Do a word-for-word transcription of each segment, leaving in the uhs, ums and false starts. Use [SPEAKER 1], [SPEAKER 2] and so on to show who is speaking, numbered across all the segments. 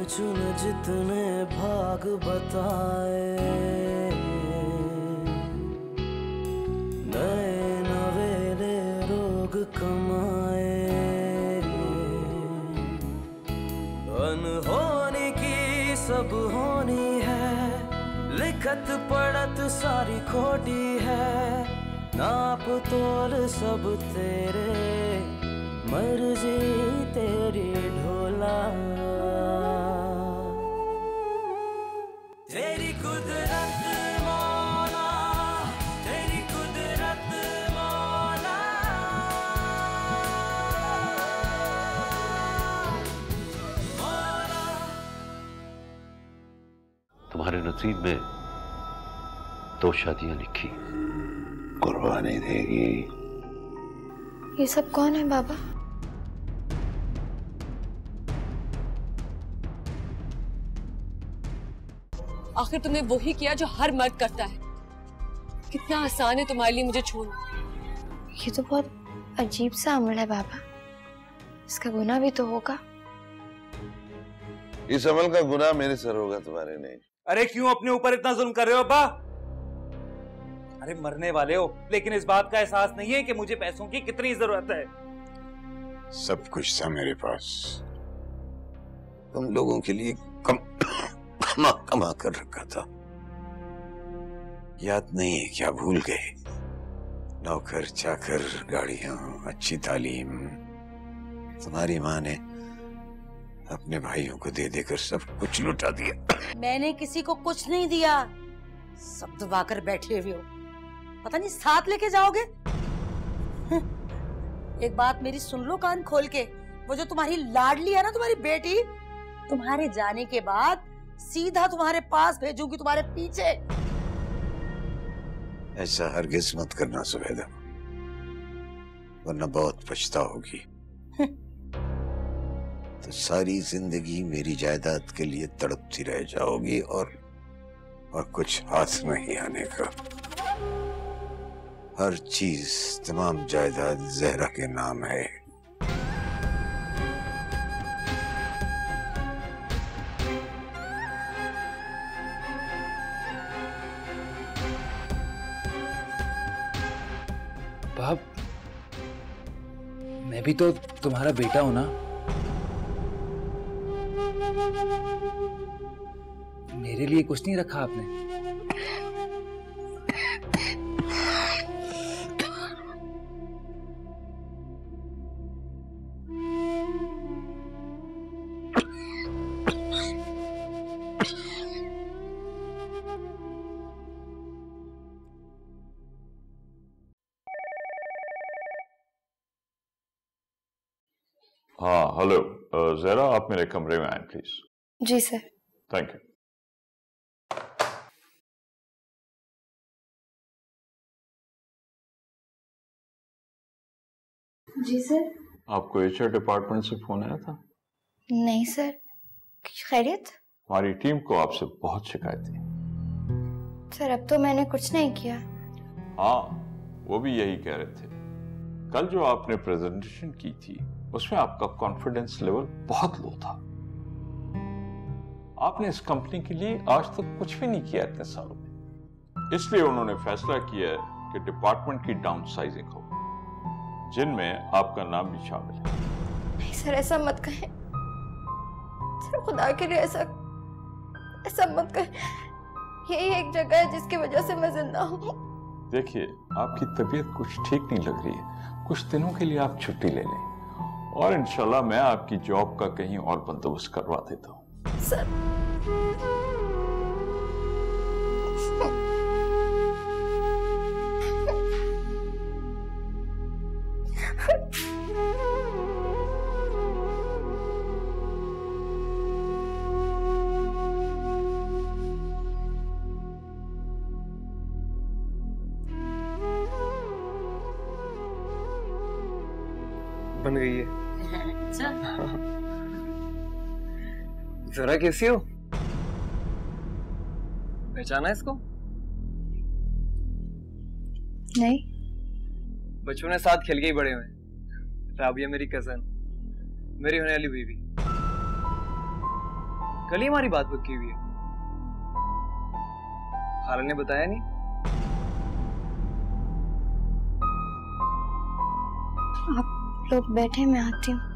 [SPEAKER 1] चुन जितने भाग बताए, नए नवेले रोग कमाए, अनहोनी की सब होनी है, लिखत पढ़त सारी खोटी है, नाप तोल सब तेरे, मर्जी तेरी ढोला, तेरी कुदरत मौला, तेरी कुदरत मौला, मौला।
[SPEAKER 2] तुम्हारे नसीब में दो शादियां लिखी,
[SPEAKER 3] कुर्बानी देगी।
[SPEAKER 4] ये सब कौन है बाबा?
[SPEAKER 5] आखिर तुमने वही किया जो हर मर्द करता है। कितना आसान है तुम्हारे लिए मुझे छोड़ना।
[SPEAKER 4] ये तो बहुत अजीब सा अमल है बाबा, इसका गुनाह भी तो होगा।
[SPEAKER 3] इस अमल का गुनाह मेरे सर होगा, तुम्हारे नहीं।
[SPEAKER 6] अरे क्यों अपने ऊपर इतना जुल्म कर रहे हो अब्बा? अरे मरने वाले हो, लेकिन इस बात का एहसास नहीं है कि मुझे पैसों की कितनी जरूरत है।
[SPEAKER 3] सब कुछ था मेरे पास, तुम लोगों के लिए कम कमा कमा कर रखा था। याद नहीं है क्या, भूल गए? नौकर चाकर, गाड़ियां, अच्छी तालीम। तुम्हारी माँ ने अपने भाइयों को दे देकर सब कुछ लुटा दिया।
[SPEAKER 7] मैंने किसी को कुछ नहीं दिया, सब दबा कर बैठे हुए हो। पता नहीं साथ लेके जाओगे? एक बात मेरी सुन लो कान खोल के, वो जो तुम्हारी लाडली है ना, तुम्हारी बेटी, तुम्हारे जाने के बाद सीधा तुम्हारे पास भेजूंगी, तुम्हारे पीछे।
[SPEAKER 3] ऐसा हरगिज मत करना सुबेदा, वरना बहुत पछताओगी। तो सारी जिंदगी मेरी जायदाद के लिए तड़पती रह जाओगी और और कुछ हाथ नहीं आने का। हर चीज, तमाम जायदाद जहरा के नाम है।
[SPEAKER 6] बाप, मैं भी तो तुम्हारा बेटा हूं ना। मेरे लिए कुछ नहीं रखा आपने?
[SPEAKER 8] हाँ हेलो जरा, आप मेरे कमरे में आए प्लीज।
[SPEAKER 4] जी सर।
[SPEAKER 8] Thank you.
[SPEAKER 4] जी सर।
[SPEAKER 8] आपको एचआर डिपार्टमेंट से फोन आया था?
[SPEAKER 4] नहीं सर, खैरियत?
[SPEAKER 8] हमारी टीम को आपसे बहुत शिकायत थी।
[SPEAKER 4] सर अब तो मैंने कुछ नहीं किया।
[SPEAKER 8] हाँ, वो भी यही कह रहे थे। कल जो आपने प्रेजेंटेशन की थी उसमें आपका कॉन्फिडेंस लेवल बहुत लो था। आपने इस कंपनी के लिए आज तक कुछ भी नहीं किया इतने सालों में, इसलिए उन्होंने फैसला किया कि डिपार्टमेंट की डाउनसाइजिंग हो, जिनमें आपका नाम भी शामिल है।
[SPEAKER 4] नहीं सर, ऐसा मत कहें सर, खुदा के लिए ऐसा ऐसा मत कहें। यही एक जगह है जिसकी वजह से मैं जिंदा हूँ।
[SPEAKER 8] देखिए, आपकी तबीयत कुछ ठीक नहीं लग रही है, कुछ दिनों के लिए आप छुट्टी ले लें और इंशाल्लाह मैं आपकी जॉब का कहीं और बंदोबस्त करवा देता हूँ।
[SPEAKER 4] सर
[SPEAKER 9] बन गई है।
[SPEAKER 7] अच्छा।
[SPEAKER 9] जरा कैसी हो? पहचाना इसको?
[SPEAKER 4] नहीं।
[SPEAKER 9] बचपन में साथ खेल के ही बड़े हुए। राबिया मेरी कजन, मेरी होने वाली बीवी। कल ही हमारी बात पक्की हुई है। खाला ने बताया नहीं?
[SPEAKER 4] आप लोग बैठे, मैं आती हूँ।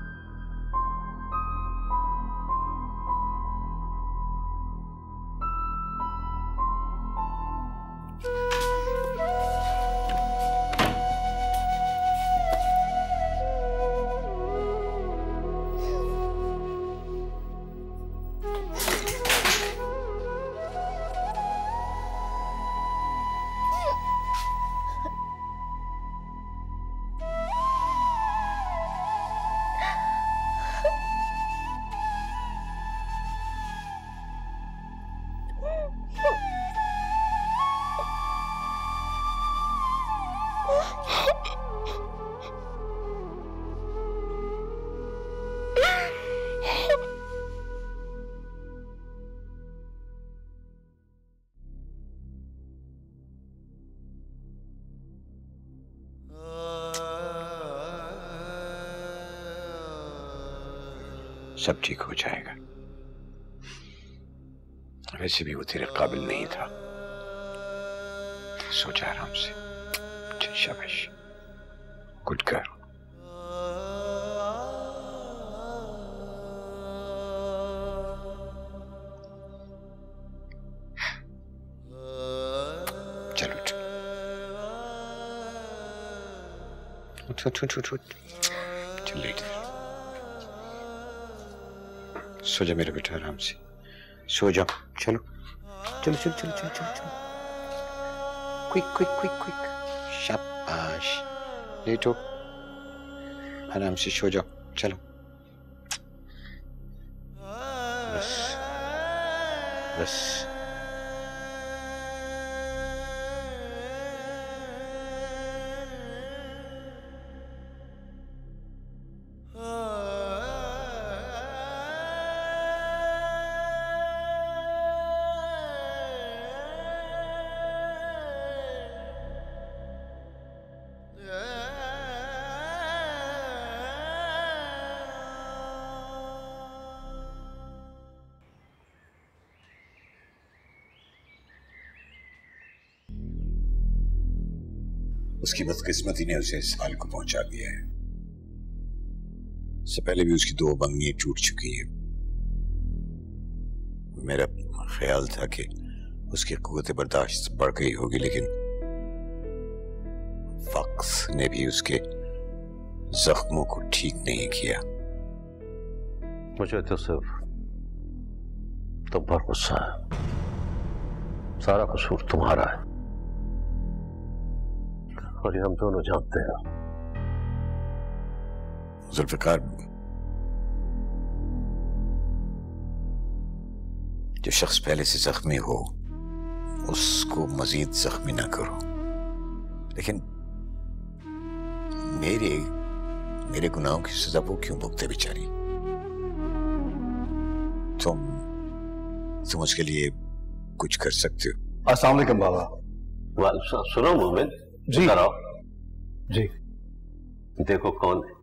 [SPEAKER 3] सब ठीक हो जाएगा। वैसे भी वो तेरे काबिल नहीं था। सोचा आराम से। चल शाबाश, गुड गर्ल। चलो उठ उठ उठ उठ उठ। चल लेट सो जा मेरे बेटा, आराम से सो जाओ। चलो चलो चलो चलो चलो चलो चलो। Quick quick quick quick. शाबाश, लेटो, आराम से सो जाओ। चलो बस बस। उसकी बदकिस्मती ने उसे इस हाल को पहुंचा दिया है। इससे पहले भी उसकी दो बंगनियां टूट चुकी हैं। मेरा ख्याल था कि उसकी कुव्वत बर्दाश्त बढ़ गई होगी, लेकिन वक्त ने भी उसके जख्मों को ठीक नहीं किया।
[SPEAKER 2] मुझे तो सिर्फ तुम पर गुस्सा है। सारा कसूर तुम्हारा है और ये हम दोनों जानते हैं।
[SPEAKER 3] जुल्फिकार, जो शख्स पहले से जख्मी हो उसको मजीद जख्मी ना करो। लेकिन मेरे मेरे गुनाहों की सजा वो क्यों भुगते बेचारी? तुम तुम उसके लिए कुछ कर सकते हो।
[SPEAKER 10] अस्सलाम वालेकुम बाबा।
[SPEAKER 2] वाल सुनो मोमिन
[SPEAKER 10] जी
[SPEAKER 2] कराओ।
[SPEAKER 10] जी
[SPEAKER 2] देखो कौन है।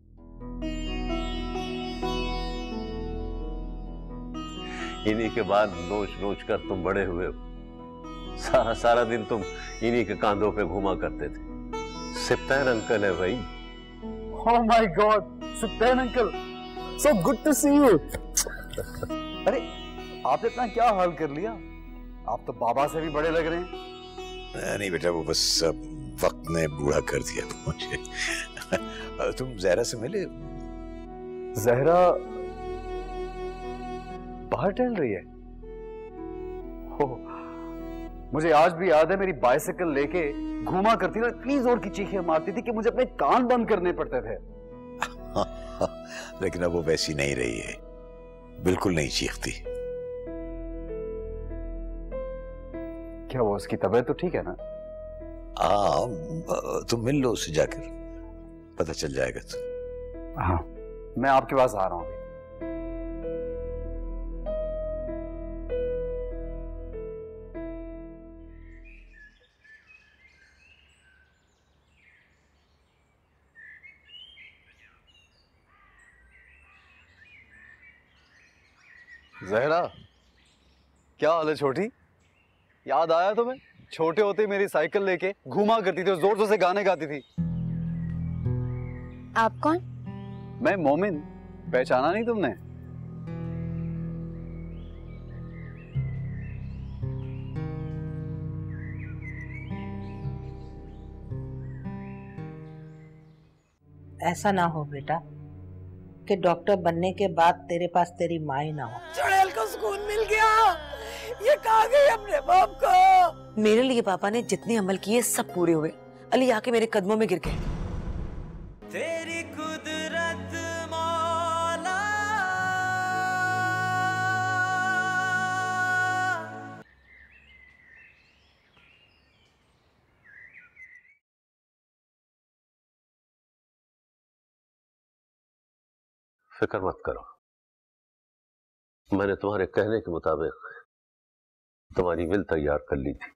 [SPEAKER 2] इन्हीं के बाद नोच नोच कर तुम बड़े हुए हो। सारा सारा दिन तुम इन्हीं के कांधों पे घुमा करते थे। सिप्तैन अंकल है भाई।
[SPEAKER 10] ओह माय गॉड, सिप्तैन uncle, so good to see you. अरे आपने इतना क्या हाल कर लिया? आप तो बाबा से भी बड़े लग रहे हैं।
[SPEAKER 3] नहीं बेटा, वो बस वक्त ने बूढ़ा कर दिया मुझे। तुम जहरा से मिले?
[SPEAKER 10] जहरा बाहर टहल रही है। हो, मुझे आज भी याद है मेरी बाइसिकल लेके घूमा करती थी, इतनी जोर की चीखें मारती थी कि मुझे अपने कान बंद करने पड़ते थे।
[SPEAKER 3] लेकिन अब वो वैसी नहीं रही है, बिल्कुल नहीं चीखती।
[SPEAKER 10] क्या वो उसकी तबीयत तो ठीक है ना?
[SPEAKER 3] हाँ, तुम मिल लो उससे जाकर, पता चल जाएगा तुम।
[SPEAKER 10] हाँ, मैं आपके पास आ रहा हूं अभी।
[SPEAKER 11] जहरा,
[SPEAKER 10] क्या हाल है छोटी? याद आया तुम्हें? छोटे होते मेरी साइकिल लेके घुमा करती थी और जोर जोर से गाने गाती थी।
[SPEAKER 4] आप कौन?
[SPEAKER 10] मैं मोमिन, पहचाना नहीं तुमने?
[SPEAKER 7] ऐसा ना हो बेटा कि डॉक्टर बनने के बाद तेरे पास तेरी माँ ही ना हो। चुड़ैल को सुकून मिल गया, ये कहाँ गई अपने बाप को।
[SPEAKER 5] मेरे लिए पापा ने जितने अमल किए सब पूरे हुए। अली आके मेरे कदमों में गिर गए।
[SPEAKER 1] तेरी कुदरत मौला,
[SPEAKER 2] फिक्र मत करो, मैंने तुम्हारे कहने के मुताबिक तुम्हारी विल तैयार कर ली थी।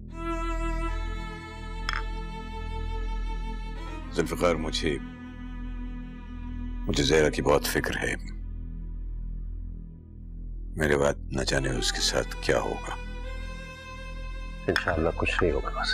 [SPEAKER 3] जुल्फिकार, मुझे मुझे जहरा की बहुत फिक्र है। मेरे बाद न जाने उसके साथ क्या होगा।
[SPEAKER 2] इंशाअल्लाह कुछ नहीं होगा बस।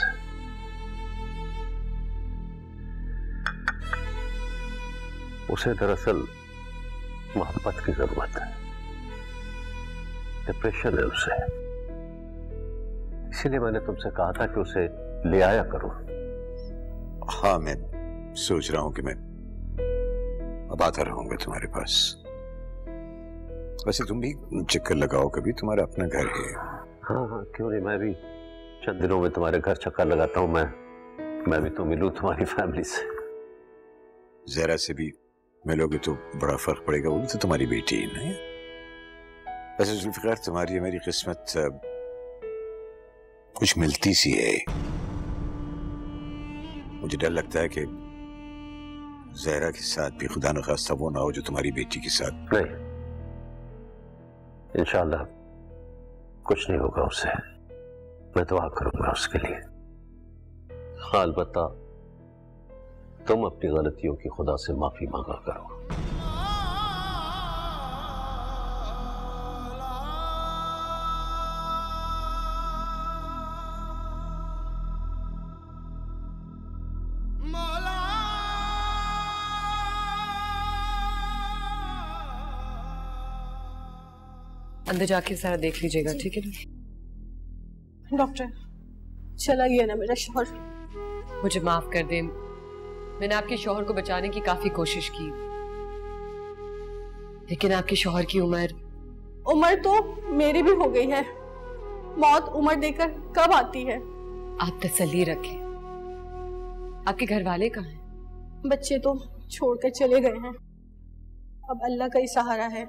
[SPEAKER 2] उसे दरअसल मोहब्बत की जरूरत है, डिप्रेशन है उसे, इसीलिए मैंने तुमसे कहा था कि उसे ले आया करो।
[SPEAKER 3] हाँ, मैं सोच रहा हूं कि मैं अब आता रहूंगा तुम्हारे पास। वैसे तुम भी चक्कर लगाओ कभी, तुम्हारा अपना घर है।
[SPEAKER 2] हाँ हाँ क्यों नहीं, मैं भी चंद दिनों में तुम्हारे घर चक्कर लगाता हूँ। मैं मैं भी तो मिलूं तुम्हारी फैमिली से।
[SPEAKER 3] जहरा से भी मिलोगे तो बड़ा फर्क पड़ेगा, वो भी तो तुम्हारी बेटी है ना। वैसे जुल्फिकार, तुम्हारी मेरी किस्मत कुछ मिलती सी है। मुझे डर लगता है कि जहरा के साथ भी खुदा न खास्ता वो ना हो जो तुम्हारी बेटी के साथ।
[SPEAKER 2] नहीं, इंशाअल्लाह कुछ नहीं होगा उसे, मैं दुआ करूंगा उसके लिए। हाँ, अलबत्ता तुम अपनी गलतियों की खुदा से माफी मांगा करो।
[SPEAKER 5] अंदर जाके सारा देख लीजिएगा, ठीक है ना?
[SPEAKER 11] डॉक्टर, चला गया ना मेरा शौहर।
[SPEAKER 5] मुझे माफ कर दें, मैंने आपके शौहर को बचाने की काफी कोशिश की, लेकिन आपके शौहर की उम्र
[SPEAKER 11] उम्र तो मेरी भी हो गई है। मौत उम्र देकर कब आती है?
[SPEAKER 5] आप तसल्ली रखें। आपके घर वाले कहाँ हैं?
[SPEAKER 11] बच्चे तो छोड़कर चले गए हैं, अब अल्लाह का ही सहारा है।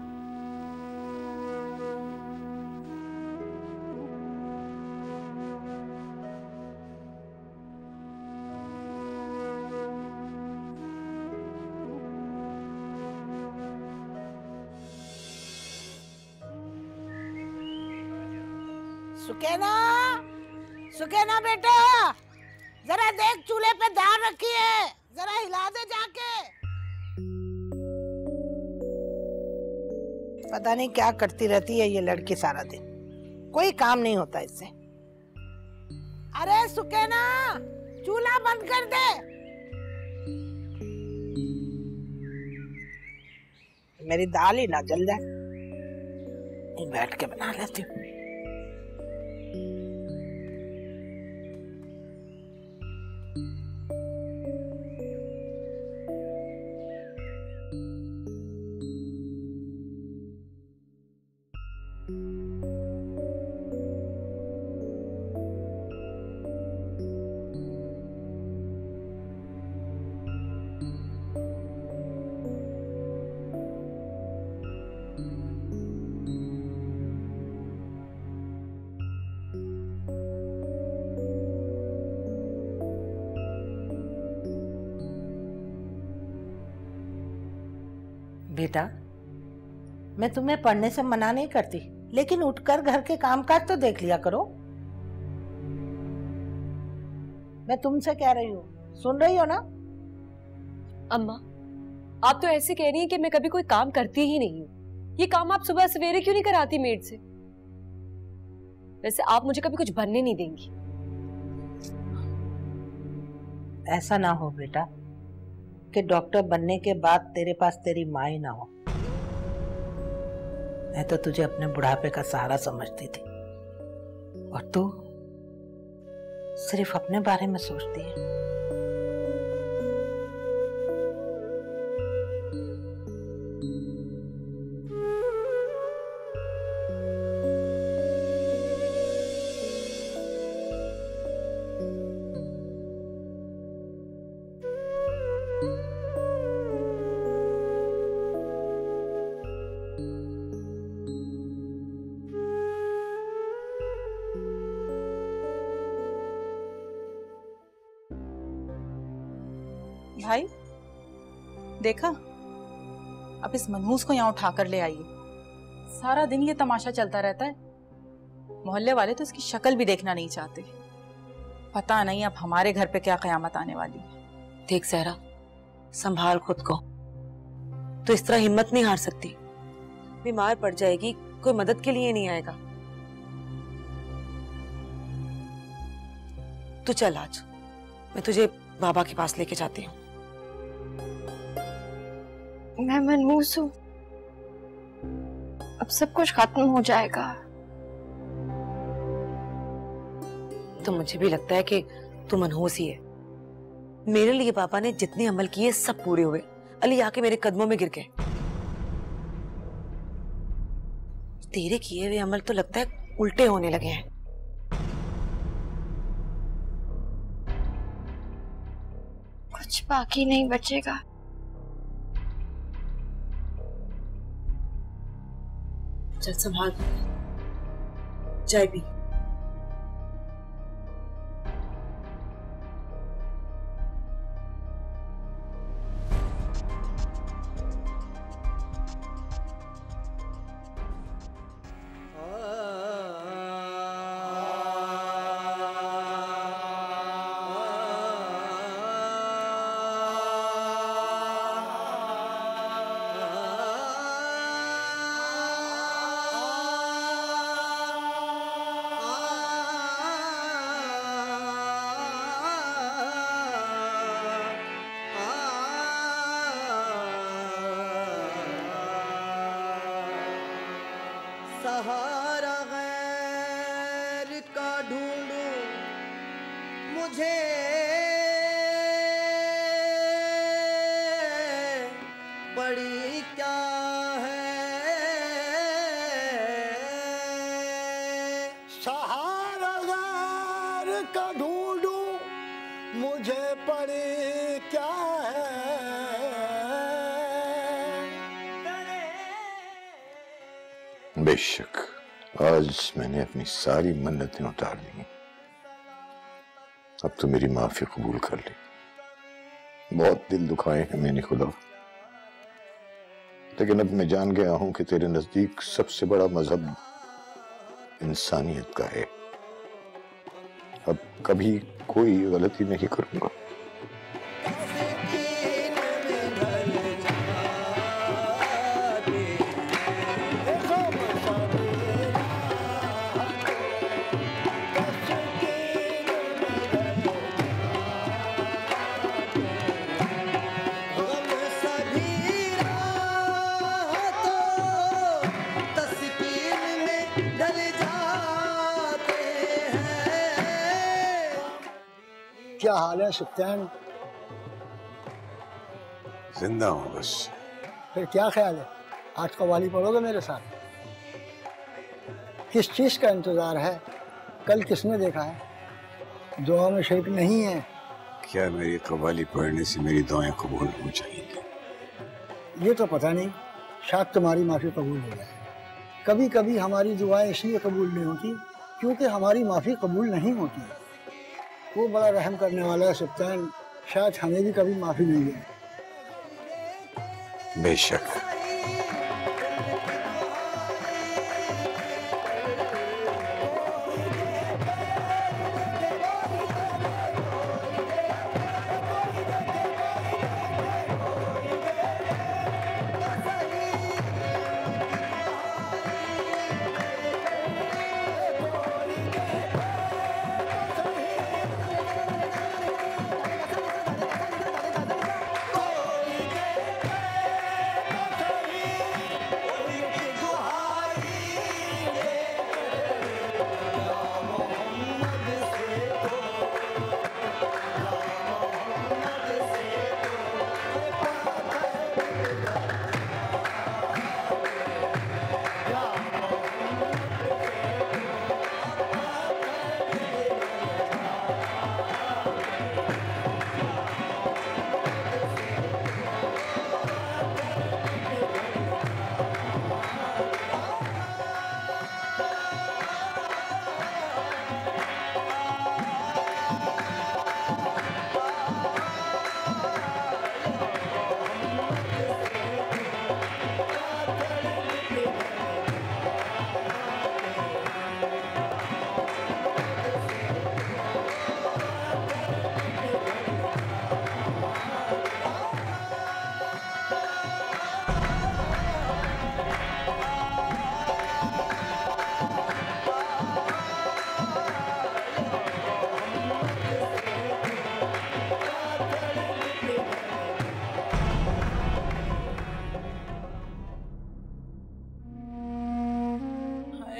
[SPEAKER 7] सुकैना, सुकैना बेटा, जरा देख चूल्हे पे दाल रखी है, जरा हिला दे जाके। पता नहीं क्या करती रहती है ये लड़की सारा दिन, कोई काम नहीं होता इससे। अरे सुकैना, चूल्हा बंद कर दे। मेरी दाल ही ना जल जाए, बैठ के बना लेती हूँ। बेटा, मैं तुम्हें पढ़ने से मना नहीं करती, लेकिन उठकर घर के कामकाज तो देख लिया करो। मैं तुमसे कह रही हूँ, सुन रही हो ना?
[SPEAKER 5] अम्मा, आप तो ऐसे कह रही हैं कि मैं कभी कोई काम करती ही नहीं हूँ। ये काम आप सुबह सवेरे क्यों नहीं कराती मेड से? वैसे आप मुझे कभी कुछ बनने नहीं देंगी।
[SPEAKER 7] ऐसा ना हो बेटा कि डॉक्टर बनने के बाद तेरे पास तेरी माँ ही ना हो। मैं तो तुझे अपने बुढ़ापे का सहारा समझती थी और तू सिर्फ अपने बारे में सोचती है।
[SPEAKER 12] भाई देखा, अब इस मनहूस को यहाँ उठाकर ले आइए। सारा दिन ये तमाशा चलता रहता है। मोहल्ले वाले तो इसकी शक्ल भी देखना नहीं चाहते। पता नहीं अब हमारे घर पे क्या कयामत आने वाली है।
[SPEAKER 13] देख सहरा, संभाल खुद को। तो इस तरह हिम्मत नहीं हार सकती। बीमार पड़ जाएगी, कोई मदद के लिए नहीं आएगा। तू चल, आज मैं तुझे बाबा के पास लेके जाती हूँ।
[SPEAKER 4] मैं मनहूस हूँ, अब सब कुछ खत्म हो जाएगा।
[SPEAKER 13] तो मुझे भी लगता है कि तू मनहूस ही है। मेरे लिए पापा ने जितने अमल किए सब पूरे हुए। अली आके मेरे कदमों में गिर गए। तेरे किए हुए अमल तो लगता है उल्टे होने लगे हैं।
[SPEAKER 4] कुछ बाकी नहीं बचेगा।
[SPEAKER 13] चल संभाल, चाय पी।
[SPEAKER 1] सहारा गैर का ढूंढूं मुझे बड़ी क्या है। सहारा गैर का ढूंढूं मुझे पड़ी क्या है।
[SPEAKER 3] बेशक आज मैंने अपनी सारी मन्नतें उतार दी। अब तो मेरी माफी कबूल कर ली। बहुत दिल दुखाए हैं मैंने खुदा, लेकिन अब मैं जान गया हूं कि तेरे नजदीक सबसे बड़ा मजहब इंसानियत का है। अब कभी कोई गलती नहीं करूंगा।
[SPEAKER 14] क्या हाल है सुल्तान?
[SPEAKER 3] जिंदा हूं बस।
[SPEAKER 14] फिर क्या ख्याल है, आज कव्वाली पढ़ोगे मेरे साथ? किस चीज़ का इंतज़ार है? कल किसने देखा है? दुआ में शरीक नहीं है।
[SPEAKER 3] क्या मेरी कव्वाली पढ़ने से मेरी दुआएं कबूल हो जाएंगी?
[SPEAKER 14] ये तो पता नहीं, शायद तुम्हारी माफ़ी कबूल हो जाए। कभी कभी हमारी दुआएं इसलिए कबूल नहीं होती क्योंकि हमारी माफ़ी कबूल नहीं होती। वो बड़ा रहम करने वाला है सुल्तान, शायद हमें भी कभी माफ़ी मिल जाए।
[SPEAKER 3] बेशक।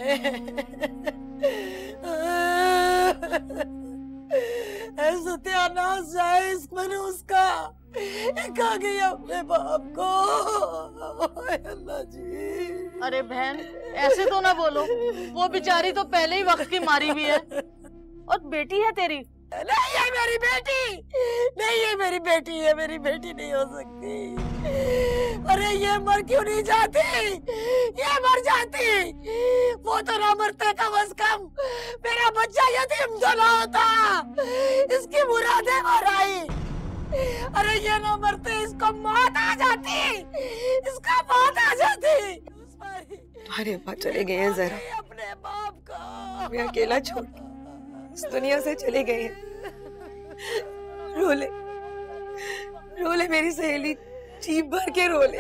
[SPEAKER 7] सत्यानाश जाए इस मनहूस का, खा गई अपने बाप को। अल्लाह जी।
[SPEAKER 11] अरे बहन ऐसे तो ना बोलो, वो बेचारी तो पहले ही वक्त की मारी भी है। और बेटी है तेरी?
[SPEAKER 7] नहीं है मेरी बेटी, नहीं है मेरी बेटी, है मेरी बेटी नहीं हो सकती। अरे ये मर क्यों नहीं जाती, ये मर जाती, वो तो ना मरते कम अज कम मेरा बच्चा यतीम तो ना होता, इसकी मुरादें और आई। अरे ये ना मरते, इसको मौत आ जाती, इसका मौत आ जाती।
[SPEAKER 13] तुम्हारे अब्बा चले गए हैं जहरा,
[SPEAKER 7] अपने बाप को
[SPEAKER 13] मैं अकेला छोड़ इस दुनिया से चले गए हैं। रोले रोले मेरी सहेली, चीप भर के रोले।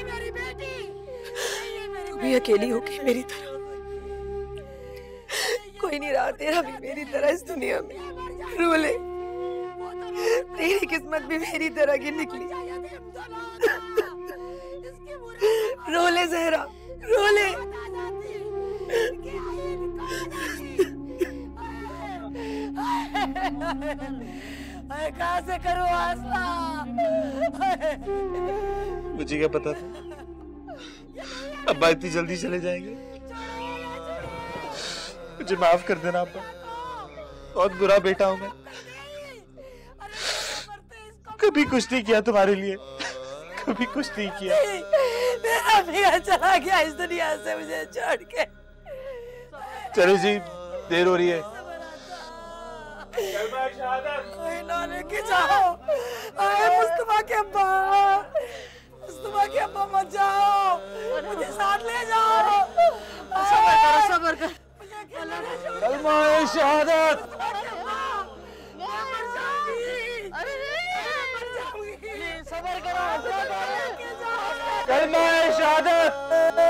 [SPEAKER 13] तू भी अकेली हो गई मेरी तरह, कोई नहीं रहा तेरा भी मेरी तरह इस दुनिया में। रोले तेरी किस्मत भी मेरी तरह की निकली। रोले जहरा रोले।
[SPEAKER 7] कहाँ से करूँ हौसला?
[SPEAKER 15] मुझे क्या पता था अब्बा इतनी जल्दी चले जाएंगे। मुझे माफ कर देना अब्बा, बहुत बुरा बेटा हूँ मैं, कभी कुछ नहीं किया तुम्हारे लिए, कभी कुछ नहीं किया।
[SPEAKER 7] मेरा भैया चला गया इस दुनिया से मुझे छोड़ के।
[SPEAKER 15] चले जी, देर हो रही है।
[SPEAKER 7] कोई ना लेके जाओ, अरे मुस्तफा के अब्बा, मुस्तफा के अब्बा मत जाओ, मुझे साथ ले जाओ।
[SPEAKER 11] सबर करो, सबर कर।
[SPEAKER 15] कलमा शहादत।
[SPEAKER 11] सबर करो,
[SPEAKER 15] कलमा शहादत।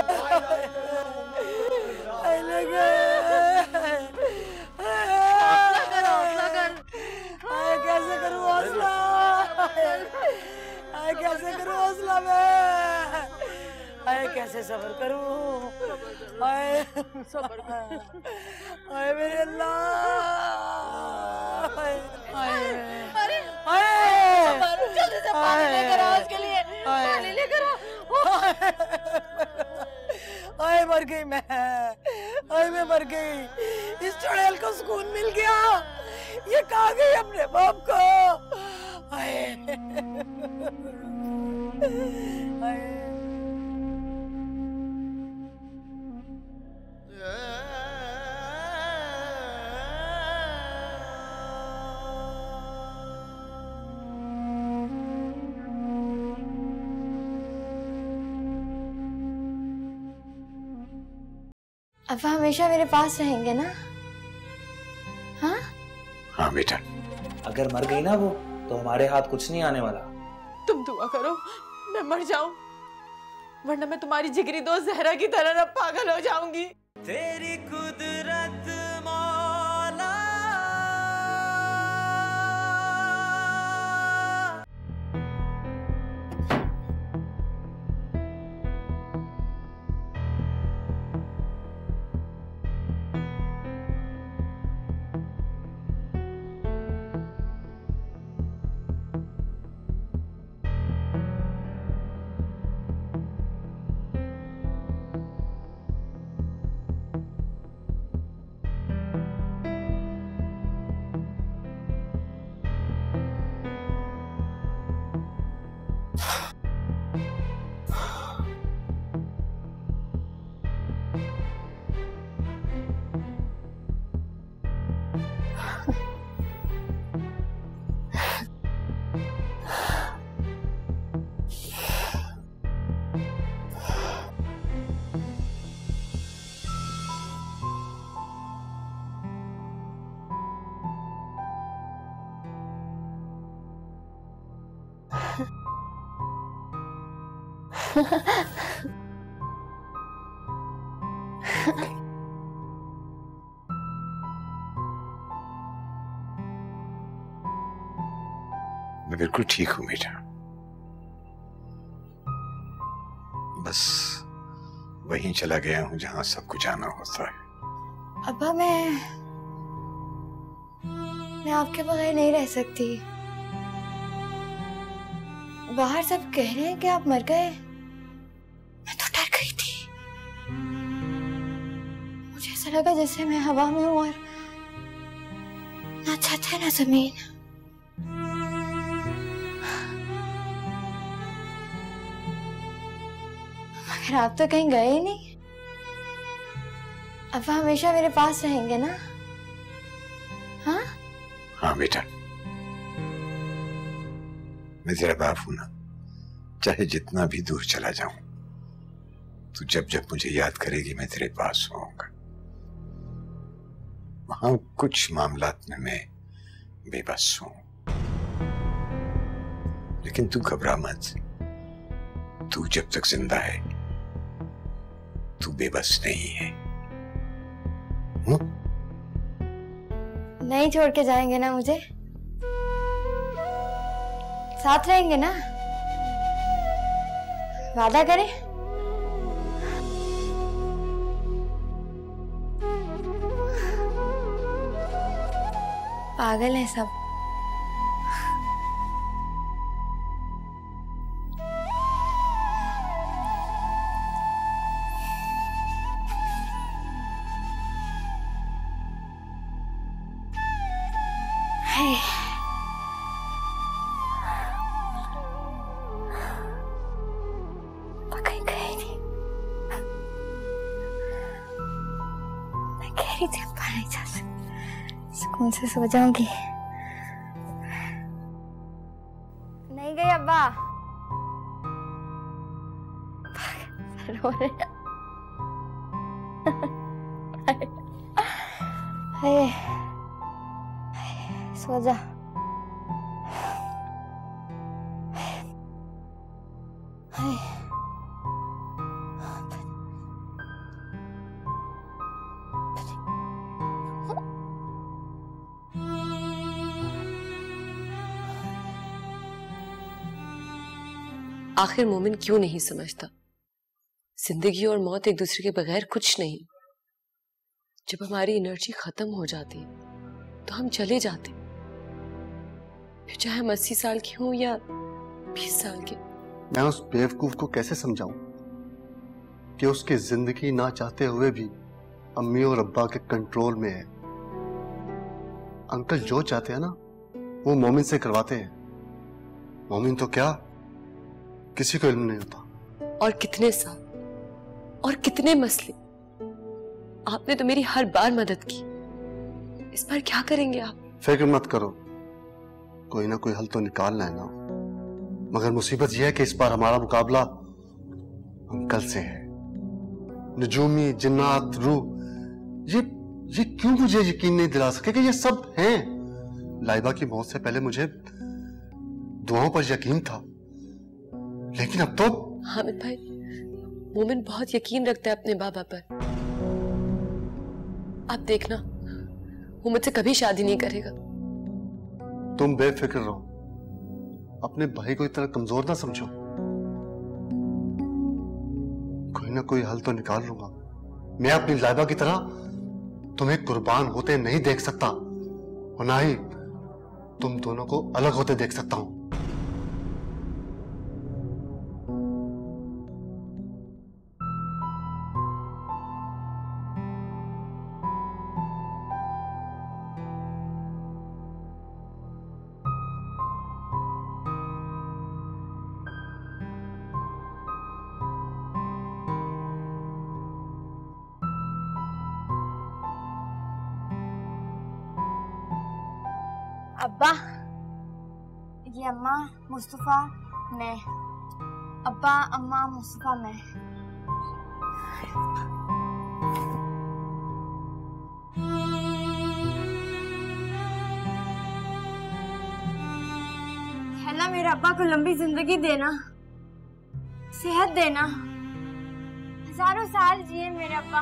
[SPEAKER 7] कैसे करूं हौसला, कैसे करूं हौसला मैं, आए कैसे सब्र करूं, आए सब्र आए मेरे अल्लाह, आए
[SPEAKER 11] अरे
[SPEAKER 7] आए
[SPEAKER 11] जल्दी से पानी लेकर आओ उसके लिए, पानी लेकर आओ।
[SPEAKER 7] आए मर गई मैं, आए मैं मर गई, इस चुड़ैल को सुकून मिल गया, ये कहाँ गई अपने बाप को। आए आए
[SPEAKER 4] अब हमेशा मेरे पास रहेंगे ना? हाँ
[SPEAKER 3] हाँ बेटा।
[SPEAKER 9] अगर मर गई ना वो, तो हमारे हाथ कुछ नहीं आने वाला।
[SPEAKER 12] तुम दुआ करो मैं मर जाऊं, वरना मैं तुम्हारी जिगरी दोस्त जहरा की तरह ना पागल हो जाऊंगी।
[SPEAKER 16] तेरी कुदरत मौला,
[SPEAKER 3] मैं बिल्कुल ठीक हूं बेटा, बस वहीं चला गया हूं जहां सबको जाना होता है।
[SPEAKER 4] अब्बा मैं मैं आपके बगैर नहीं रह सकती। बाहर सब कह रहे हैं कि आप मर गए। मैं तो डर गई थी। मुझे ऐसा लगा जैसे मैं हवा में हूं और ना छत है ना जमीन। मगर आप तो कहीं गए ही नहीं। अब हमेशा मेरे पास रहेंगे ना? हाँ
[SPEAKER 3] हाँ बेटा, मैं तेरा बाप हूं ना। चाहे जितना भी दूर चला जाऊं, तू जब जब मुझे याद करेगी मैं तेरे पास होऊंगा। वहां कुछ मामलात में मैं बेबस हूं, लेकिन तू घबरा मत। तू जब तक जिंदा है तू बेबस नहीं है। हुँ?
[SPEAKER 4] नहीं छोड़ के जाएंगे ना मुझे? साथ रहेंगे ना? वादा करें? पागल है सब। सुकून से सो जाऊंगी। नहीं गई अब्बा। रो रहे हैं। हाय, सो जा। हाय,
[SPEAKER 5] आखिर मोमिन क्यों नहीं समझता, जिंदगी और मौत एक दूसरे के बगैर कुछ नहीं। जब हमारी एनर्जी खत्म हो जाती तो हम चले जाते, फिर चाहे हम अस्सी साल की हों या बीस साल के।
[SPEAKER 17] मैं उस बेवकूफ को कैसे समझाऊं कि उसकी जिंदगी ना चाहते हुए भी अम्मी और अब्बा के कंट्रोल में है। अंकल जो चाहते हैं ना वो मोमिन से करवाते हैं। मोमिन तो क्या किसी को इल्म नहीं होता।
[SPEAKER 5] और कितने साल और कितने मसले, आपने तो मेरी हर बार मदद की। इस बार क्या करेंगे आप?
[SPEAKER 17] फिक्र मत करो, कोई ना कोई हल तो निकालना है ना। मगर मुसीबत यह है कि इस बार हमारा मुकाबला अंकल से है। नजूमी, जिन्नात, रूह, ये ये क्यों मुझे यकीन नहीं दिला सके कि ये सब हैं। लाइबा की मौत से पहले मुझे दुआओं पर यकीन था, लेकिन अब तो।
[SPEAKER 5] हामिद भाई, मोमिन बहुत यकीन रखता है अपने बाबा पर। आप देखना, वो मुझसे कभी शादी नहीं करेगा।
[SPEAKER 17] तुम बेफिक्र रहो, अपने भाई को इतना कमजोर ना समझो। कोई ना कोई हल तो निकाल लूंगा। मैं अपनी लाइबा की तरह तुम्हें कुर्बान होते नहीं देख सकता, और ना ही तुम दोनों को अलग होते देख सकता हूं।
[SPEAKER 4] अब्बा, ये अम्मा, मुस्तफा, मैं। अब्बा, अम्मा, मुस्तफा, मैं। अल्लाह मेरे अब्बा को लंबी जिंदगी देना, सेहत देना, हजारों साल जिए मेरे अब्बा।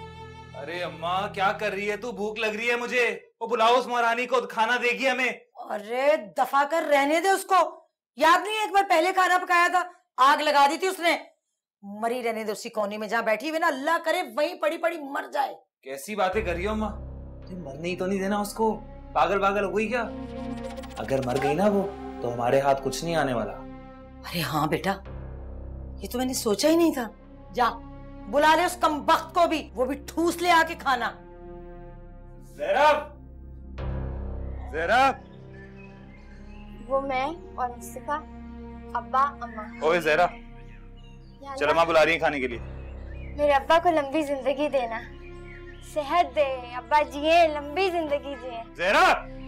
[SPEAKER 6] अरे अम्मा क्या कर रही है तू? भूख लग रही है मुझे। वो बुलाओ उस महारानी को, खाना देगी हमें।
[SPEAKER 7] अरे दफा कर, रहने दे उसको। याद नहीं है एक बार पहले खाना पकाया था, आग लगा दी थी उसने। मरी रहने दे उसी कोने में जहाँ बैठी हुई ना, अल्लाह करे वहीं पड़ी पड़ी मर जाए।
[SPEAKER 6] कैसी बातें कर रही हो अम्मा?
[SPEAKER 9] मरने ही तो नहीं देना उसको। पागल पागल हो गई क्या? अगर मर गई ना वो तो हमारे हाथ कुछ नहीं आने वाला।
[SPEAKER 7] अरे हाँ बेटा, ये तो मैंने सोचा ही नहीं था। जा बुला ले उस कमबख्त को भी, वो भी ठूस ले आके खाना।
[SPEAKER 6] ज़हरा, ज़हरा।
[SPEAKER 4] वो मैं और मुस्तफा, अब्बा, अम्मा।
[SPEAKER 6] ओए ज़हरा, चलो माँ बुला रही है खाने के लिए।
[SPEAKER 4] मेरे अब्बा को लंबी जिंदगी देना, सेहत दे अब्बा, जिए लंबी जिंदगी जिए।
[SPEAKER 6] ज़हरा।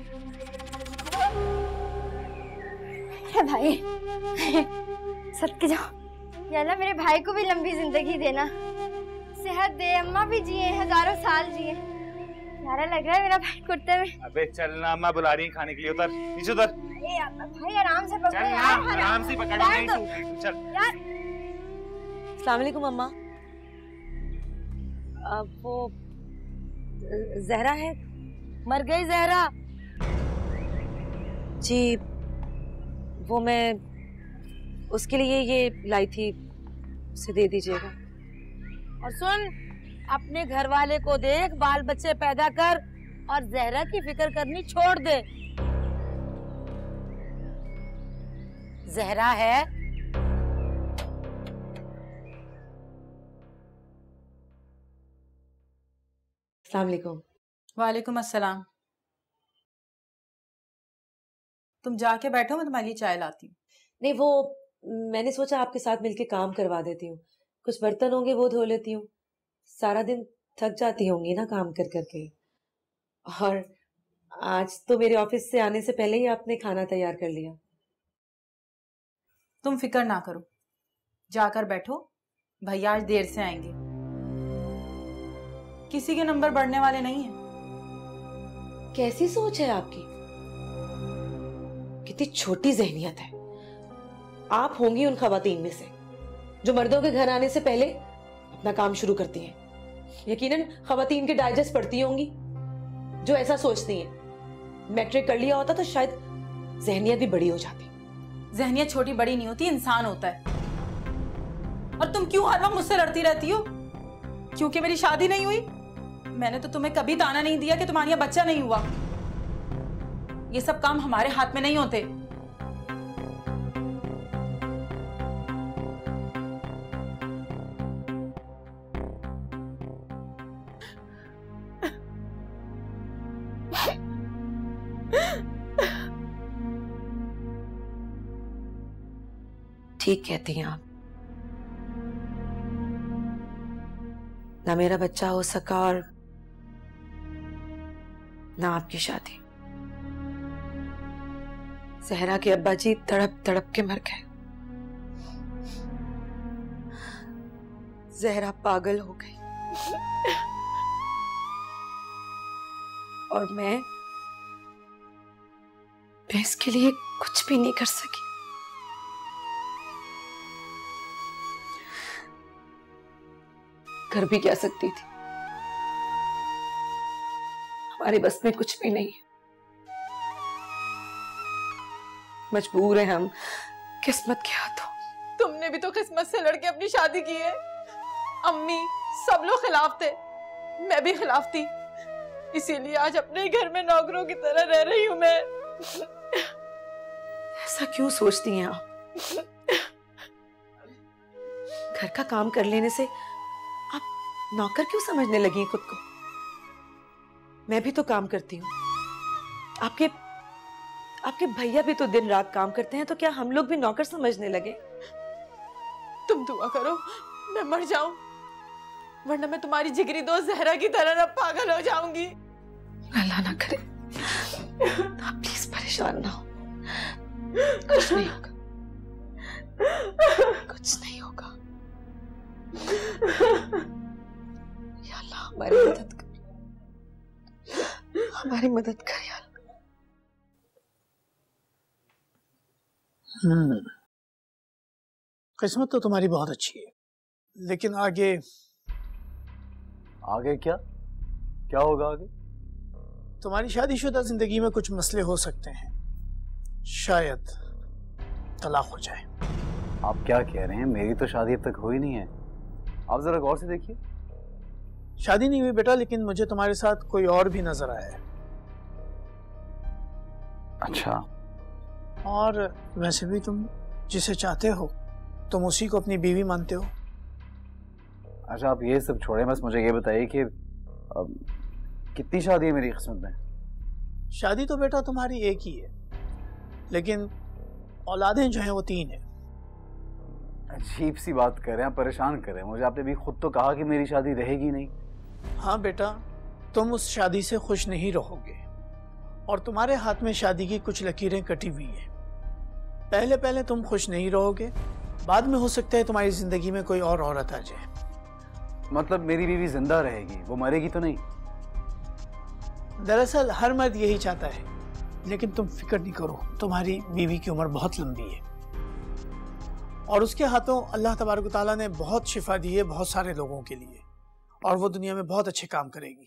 [SPEAKER 4] अरे भाई सदके जाओ, या अल्लाह मेरे भाई को भी लंबी जिंदगी देना, सेहत दे, अम्मा भी जिए हजारों साल जिए। प्यारा लग रहा है मेरा भाई कुर्ते में।
[SPEAKER 6] अबे चलना, अम्मा बुला रही है खाने के लिए। उतर, नीचे उतर।
[SPEAKER 4] भाई आराम से पकड़ो यार,
[SPEAKER 6] आराम से पकड़ नहीं तू, चल
[SPEAKER 4] यार।
[SPEAKER 13] अस्सलाम वालेकुम अम्मा। अब वो ज़हरा है?
[SPEAKER 7] मर गई ज़हरा
[SPEAKER 13] जी, वो मैं उसके लिए ये लाई थी, उसे दे दीजिएगा।
[SPEAKER 7] और सुन, अपने घर वाले को देख, बाल बच्चे पैदा कर और ज़हरा की फिक्र करनी छोड़ दे। ज़हरा है।
[SPEAKER 13] अस्सलाम वालेकुम।
[SPEAKER 12] वालेकुम अस्सलाम। तुम जाके बैठो, मैं तुम्हारे लिए चाय लाती हूँ।
[SPEAKER 13] नहीं, वो मैंने सोचा आपके साथ मिलके काम करवा देती हूँ। कुछ बर्तन होंगे वो धो लेती हूँ। सारा दिन थक जाती होंगी ना काम कर करके। और आज तो मेरे ऑफिस से आने से पहले ही आपने खाना तैयार कर लिया।
[SPEAKER 12] तुम फिक्र ना करो, जाकर बैठो, भैया आज देर से आएंगे। किसी के नंबर बढ़ने वाले नहीं है।
[SPEAKER 13] कैसी सोच है आपकी? कितनी छोटी जहनियत है। आप होंगी उन खवातीन में से जो मर्दों के घर आने से पहले अपना काम शुरू करती हैं। यकीनन खवातीन के डाइजेस्ट पढ़ती होंगी जो ऐसा सोचती हैं। मैट्रिक कर लिया होता तो शायद जहनियत भी बड़ी हो जाती।
[SPEAKER 12] जहनियत छोटी बड़ी नहीं होती, इंसान होता है। और तुम क्यों हर वक्त मुझसे लड़ती रहती हो? क्योंकि मेरी शादी नहीं हुई? मैंने तो तुम्हें कभी ताना नहीं दिया कि तुम्हारे यहाँ बच्चा नहीं हुआ। ये सब काम हमारे हाथ में नहीं होते।
[SPEAKER 13] ठीक कहती हैं आप। ना मेरा बच्चा हो सका और ना आपकी शादी। ज़हरा के अब्बा जी तड़प तड़प के मर गए। ज़हरा पागल हो गई और मैं मैं इसके लिए कुछ भी नहीं कर सकी। कर भी क्या सकती थी? हमारे बस में कुछ भी नहीं है। मजबूर है हम किस्मत के हाथों।
[SPEAKER 12] तुमने भी तो किस्मत से लड़के अपनी शादी की है। अम्मी सब लोग खिलाफ थे, मैं भी खिलाफ थी। इसीलिए आज अपने घर में नौकरों की तरह रह रही हूं मैं।
[SPEAKER 13] ऐसा क्यों सोचती हैं आप? घर का काम कर लेने से आप नौकर क्यों समझने लगी हैं खुद को? मैं भी तो काम करती हूँ। आपके आपके भैया भी तो दिन रात काम करते हैं, तो क्या हम लोग भी नौकर समझने लगे?
[SPEAKER 12] तुम दुआ करो मैं मर जाऊं, वरना मैं तुम्हारी जिगरी दोस्त ज़हरा की तरह ना पागल हो जाऊंगी।
[SPEAKER 13] अल्लाह ना करे। आप प्लीज परेशान ना हो। कुछ नहीं होगा, कुछ नहीं होगा। या अल्लाह हमारी मदद कर, हमारी मदद कर या अल्लाह।
[SPEAKER 14] हम्म, किस्मत तो तुम्हारी बहुत अच्छी है, लेकिन आगे
[SPEAKER 10] आगे क्या क्या होगा आगे?
[SPEAKER 14] तुम्हारी शादीशुदा जिंदगी में कुछ मसले हो सकते हैं।
[SPEAKER 18] शायद तलाक हो जाए।
[SPEAKER 10] आप क्या कह रहे हैं? मेरी तो शादी अब तक हुई नहीं है। आप जरा गौर से देखिए।
[SPEAKER 18] शादी नहीं हुई बेटा, लेकिन मुझे तुम्हारे साथ कोई और भी नजर आया है।
[SPEAKER 10] अच्छा।
[SPEAKER 18] और वैसे भी तुम जिसे चाहते हो तुम उसी को अपनी बीवी मानते हो।
[SPEAKER 10] अच्छा आप ये सब छोड़ें, बस मुझे ये बताइए कि अब कितनी शादी है मेरी किस्मत में?
[SPEAKER 18] शादी तो बेटा तुम्हारी एक ही है, लेकिन औलादें जो हैं वो तीन हैं।
[SPEAKER 10] अजीब सी बात कर रहे हैं आप, परेशान कर रहे हैं मुझे। आपने भी खुद तो कहा कि मेरी शादी रहेगी नहीं।
[SPEAKER 18] हाँ बेटा, तुम उस शादी से खुश नहीं रहोगे और तुम्हारे हाथ में शादी की कुछ लकीरें कटी हुई हैं। पहले पहले तुम खुश नहीं रहोगे, बाद में हो सकता है तुम्हारी जिंदगी में कोई और औरत आ जाए।
[SPEAKER 10] मतलब मेरी बीवी जिंदा रहेगी, वो मरेगी तो नहीं?
[SPEAKER 18] दरअसल हर मर्द यही चाहता है, लेकिन तुम फिक्र नहीं करो, तुम्हारी बीवी की उम्र बहुत लंबी है और उसके हाथों अल्लाह तबारक तआला ने बहुत शिफा दी है बहुत सारे लोगों के लिए, और वो दुनिया में बहुत अच्छे काम करेगी।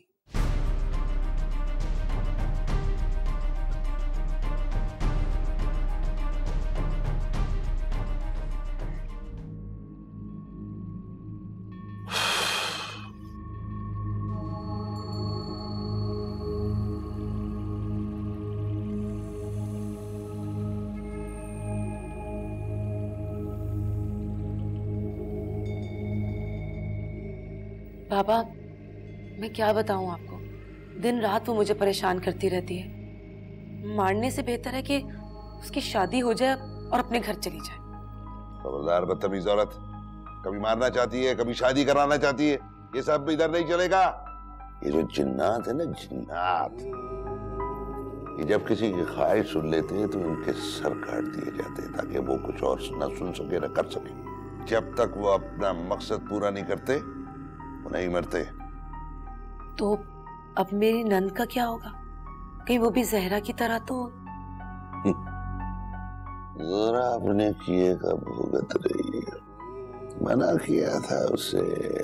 [SPEAKER 5] बाबा मैं क्या बताऊं आपको, दिन रात वो मुझे परेशान करती रहती है। मारने से बेहतर है कि उसकी शादी हो जाए और अपने घर चली जाए।
[SPEAKER 3] खबरदार बदतमीज औरत, कभी मारना चाहती है कभी शादी कराना चाहती है, ये सब इधर नहीं चलेगा। ये जो जिन्नात है ना, जिन्नात, ये जब किसी की ख्वाहिश सुन लेते हैं तो इनके सर काट दिए जाते हैं ताकि वो कुछ और ना सुन सके ना कर सके। जब तक वो अपना मकसद पूरा नहीं करते वो नहीं मरते।
[SPEAKER 5] तो अब मेरी नंद का क्या होगा? कहीं वो भी जहरा की तरह तो?
[SPEAKER 3] जरा अपने किए का भुगत रही है। मना किया था उसे,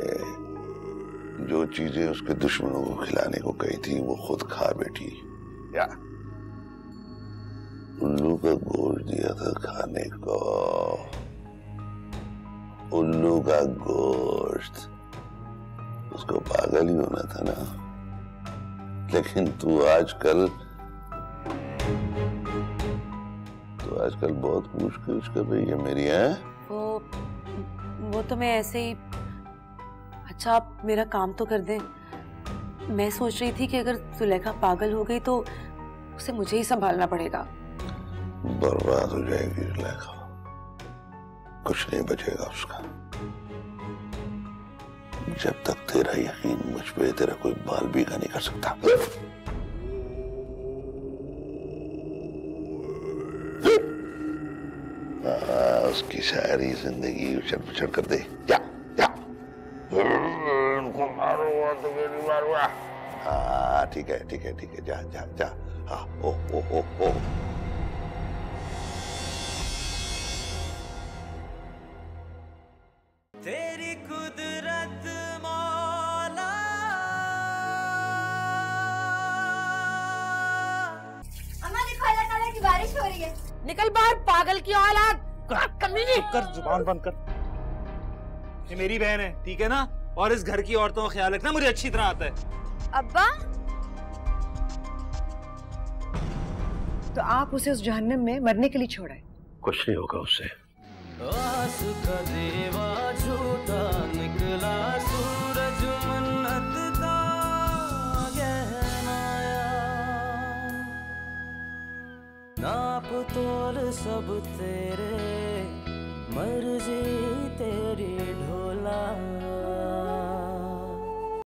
[SPEAKER 3] जो चीजें उसके दुश्मनों को खिलाने को कही थी वो खुद खा बैठी। या उल्लू का गोश्त दिया था खाने को, उल्लू का गोश्त। उसको पागल ही होना था ना। लेकिन तू आजकल तो आजकल बहुत पूछ-पूछ कर रही है मेरी। है
[SPEAKER 5] वो वो तो मैं ऐसे ही। अच्छा आप मेरा काम तो कर दें। मैं सोच रही थी कि अगर सुलेखा पागल हो गई तो उसे मुझे ही संभालना पड़ेगा।
[SPEAKER 3] बर्बाद हो जाएगी सुलेखा, कुछ नहीं बचेगा उसका। जब तक तेरा यकीन मुझ पे, तेरा कोई बाल बीघा नहीं कर सकता। आ, उसकी सारी जिंदगी उछल पुछल कर दे। जा जा, उनको मारो तो मेरी मारो। हाँ ठीक है ठीक है ठीक है, जा जा जा। हाँ ओ ओ ओ ओ
[SPEAKER 16] तेरी कुदरत मौला।
[SPEAKER 4] अम्मा देखो, अल्लाह ताला की बारिश हो रही है।
[SPEAKER 11] निकल बाहर पागल की औलाद। कमीनी
[SPEAKER 6] कर, जुबान बंद कर। ये मेरी बहन है, ठीक है ना? और इस घर की औरतों का ख्याल रखना मुझे अच्छी तरह आता है।
[SPEAKER 4] अब्बा
[SPEAKER 19] तो आप उसे उस जहन्नम में मरने के लिए छोड़ा है?
[SPEAKER 2] कुछ नहीं होगा उससे।
[SPEAKER 16] आस का देवा झूठा निकला, सूरज मन्नत का गहनाया। नाप तोल सब तेरे, मर्जी तेरी।